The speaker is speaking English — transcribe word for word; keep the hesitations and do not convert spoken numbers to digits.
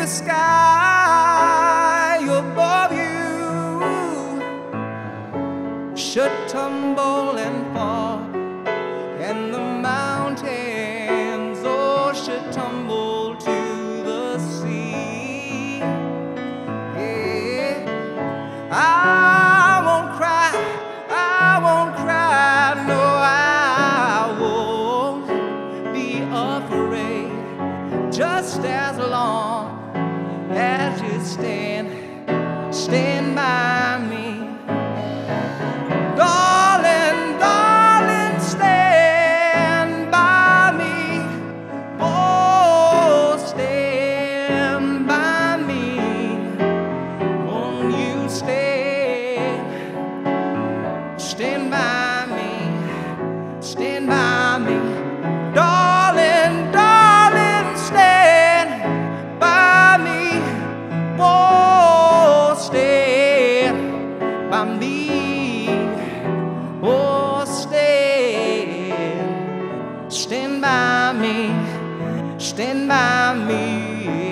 sky above you should tumble and fall, and the mountains, oh, should tumble to the sea. Yeah. I won't cry, I won't cry, no, I won't be afraid, just as long as you stand, stand by me. Darling, darling, stand by me. Oh, stand by me. Won't you stand, stand by me, stand by me. Darling, darling, stand by me. Oh, stand by me. Oh, stand, stand by me, stand by me.